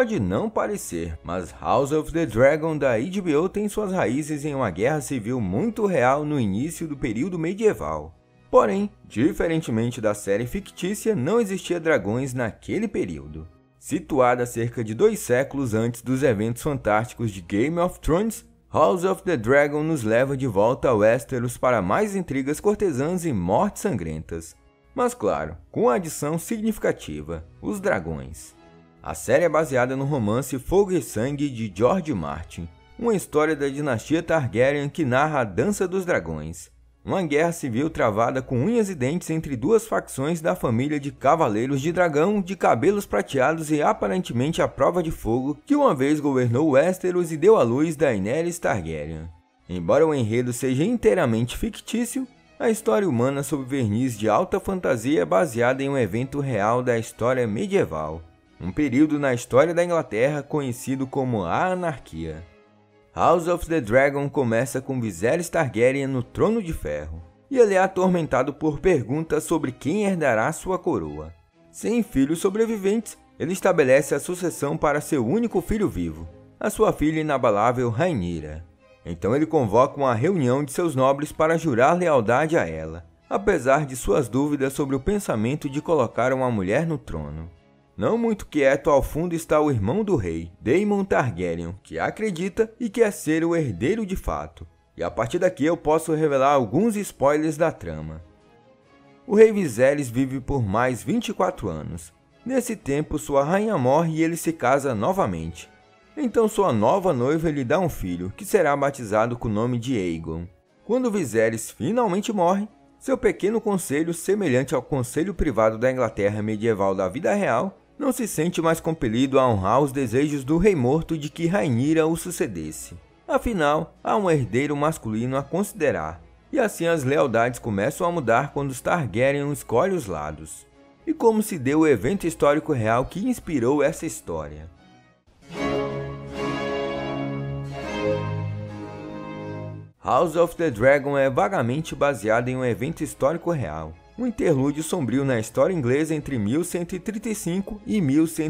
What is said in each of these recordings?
Pode não parecer, mas House of the Dragon da HBO tem suas raízes em uma guerra civil muito real no início do período medieval. Porém, diferentemente da série fictícia, não existia dragões naquele período. Situada cerca de 2 séculos antes dos eventos fantásticos de Game of Thrones, House of the Dragon nos leva de volta a Westeros para mais intrigas cortesãs e mortes sangrentas. Mas claro, com a adição significativa, os dragões. A série é baseada no romance Fogo e Sangue de George Martin, uma história da dinastia Targaryen que narra a Dança dos Dragões, uma guerra civil travada com unhas e dentes entre duas facções da família de Cavaleiros de Dragão de cabelos prateados e aparentemente à prova de fogo que uma vez governou Westeros e deu à luz Daenerys Targaryen. Embora o enredo seja inteiramente fictício, a história humana sob verniz de alta fantasia é baseada em um evento real da história medieval. Um período na história da Inglaterra conhecido como a Anarquia. House of the Dragon começa com Viserys Targaryen no Trono de Ferro, e ele é atormentado por perguntas sobre quem herdará sua coroa. Sem filhos sobreviventes, ele estabelece a sucessão para seu único filho vivo, a sua filha inabalável Rhaenyra. Então ele convoca uma reunião de seus nobres para jurar lealdade a ela, apesar de suas dúvidas sobre o pensamento de colocar uma mulher no trono. Não muito quieto ao fundo está o irmão do rei, Daemon Targaryen, que acredita e quer ser o herdeiro de fato. E a partir daqui eu posso revelar alguns spoilers da trama. O rei Viserys vive por mais 24 anos. Nesse tempo sua rainha morre e ele se casa novamente. Então sua nova noiva lhe dá um filho, que será batizado com o nome de Aegon. Quando Viserys finalmente morre, seu pequeno conselho, semelhante ao conselho privado da Inglaterra medieval da vida real, não se sente mais compelido a honrar os desejos do rei morto de que Rhaenyra o sucedesse. Afinal, há um herdeiro masculino a considerar, e assim as lealdades começam a mudar quando os Targaryen escolhem os lados. E como se deu o evento histórico real que inspirou essa história. House of the Dragon é vagamente baseado em um evento histórico real, um interlúdio sombrio na história inglesa entre 1135 e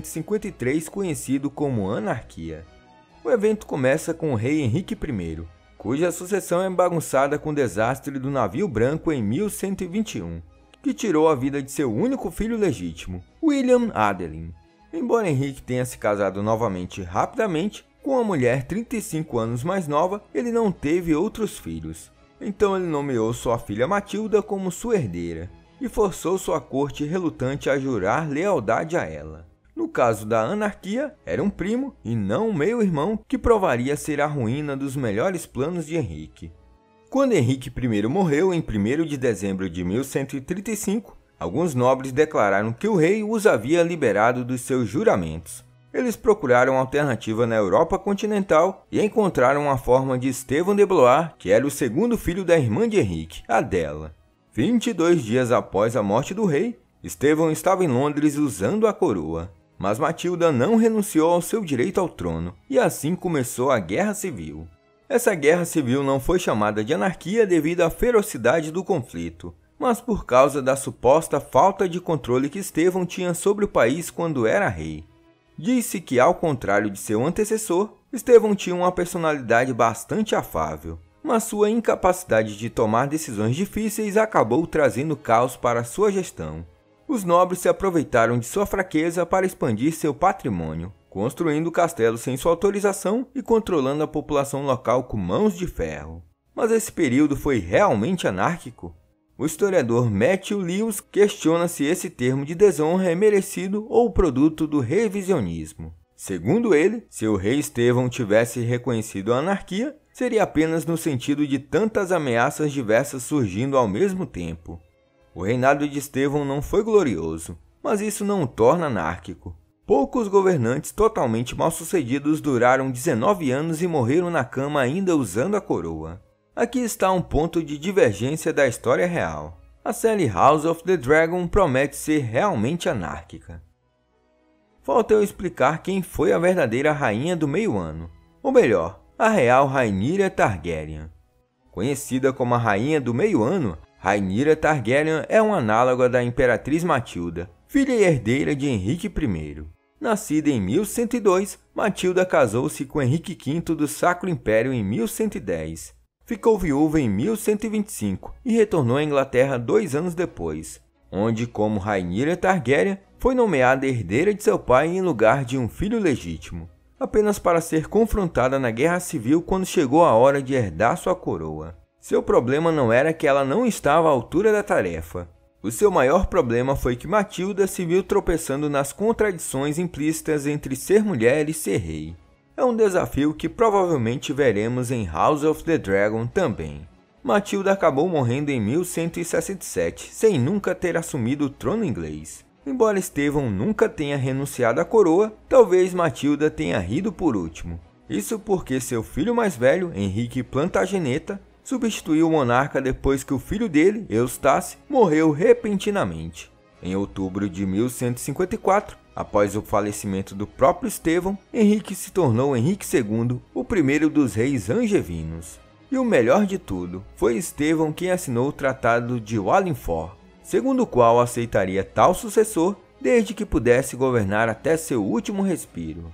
1153 conhecido como Anarquia. O evento começa com o rei Henrique I, cuja sucessão é bagunçada com o desastre do navio branco em 1121, que tirou a vida de seu único filho legítimo, William Adelin. Embora Henrique tenha se casado novamente rapidamente, com uma mulher 35 anos mais nova, ele não teve outros filhos. Então ele nomeou sua filha Matilda como sua herdeira, e forçou sua corte relutante a jurar lealdade a ela. No caso da Anarquia, era um primo e não um meio-irmão que provaria ser a ruína dos melhores planos de Henrique. Quando Henrique I morreu em 1º de dezembro de 1135, alguns nobres declararam que o rei os havia liberado dos seus juramentos. Eles procuraram alternativa na Europa continental e encontraram a forma de Estevão de Blois, que era o segundo filho da irmã de Henrique, Adela. 22 dias após a morte do rei, Estevão estava em Londres usando a coroa, mas Matilda não renunciou ao seu direito ao trono, e assim começou a Guerra Civil. Essa guerra civil não foi chamada de anarquia devido à ferocidade do conflito, mas por causa da suposta falta de controle que Estevão tinha sobre o país quando era rei. Diz-se que, ao contrário de seu antecessor, Estevão tinha uma personalidade bastante afável, mas sua incapacidade de tomar decisões difíceis acabou trazendo caos para sua gestão. Os nobres se aproveitaram de sua fraqueza para expandir seu patrimônio, construindo castelos sem sua autorização e controlando a população local com mãos de ferro. Mas esse período foi realmente anárquico? O historiador Matthew Lewis questiona se esse termo de desonra é merecido ou produto do revisionismo. Segundo ele, se o rei Estevão tivesse reconhecido a anarquia, seria apenas no sentido de tantas ameaças diversas surgindo ao mesmo tempo. O reinado de Estevão não foi glorioso, mas isso não o torna anárquico. Poucos governantes totalmente mal-sucedidos duraram 19 anos e morreram na cama ainda usando a coroa. Aqui está um ponto de divergência da história real. A série House of the Dragon promete ser realmente anárquica. Falta eu explicar quem foi a verdadeira Rainha do Meio-Ano, ou melhor, a real Rhaenyra Targaryen. Conhecida como a Rainha do Meio-Ano, Rhaenyra Targaryen é uma análoga da Imperatriz Matilda, filha e herdeira de Henrique I. Nascida em 1102, Matilda casou-se com Henrique V do Sacro Império em 1110. Ficou viúva em 1125 e retornou à Inglaterra 2 anos depois, onde, como Rhaenyra Targaryen, foi nomeada herdeira de seu pai em lugar de um filho legítimo, apenas para ser confrontada na Guerra Civil quando chegou a hora de herdar sua coroa. Seu problema não era que ela não estava à altura da tarefa. O seu maior problema foi que Matilda se viu tropeçando nas contradições implícitas entre ser mulher e ser rei. É um desafio que provavelmente veremos em House of the Dragon também. Matilda acabou morrendo em 1167, sem nunca ter assumido o trono inglês. Embora Estevão nunca tenha renunciado à coroa, talvez Matilda tenha rido por último. Isso porque seu filho mais velho, Henrique Plantageneta, substituiu o monarca depois que o filho dele, Eustace, morreu repentinamente. Em outubro de 1154, após o falecimento do próprio Estevão, Henrique se tornou Henrique II, o primeiro dos reis angevinos. E o melhor de tudo, foi Estevão quem assinou o Tratado de Wallingford, segundo o qual aceitaria tal sucessor desde que pudesse governar até seu último respiro.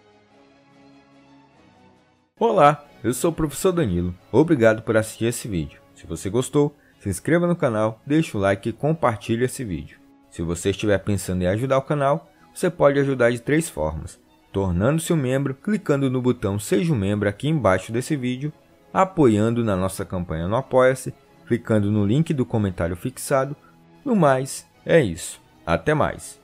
Olá, eu sou o professor Danilo, obrigado por assistir esse vídeo. Se você gostou, se inscreva no canal, deixe o like e compartilhe esse vídeo. Se você estiver pensando em ajudar o canal, você pode ajudar de 3 formas: tornando-se um membro, clicando no botão Seja um Membro aqui embaixo desse vídeo, apoiando na nossa campanha no Apoia-se, clicando no link do comentário fixado. No mais, é isso. Até mais!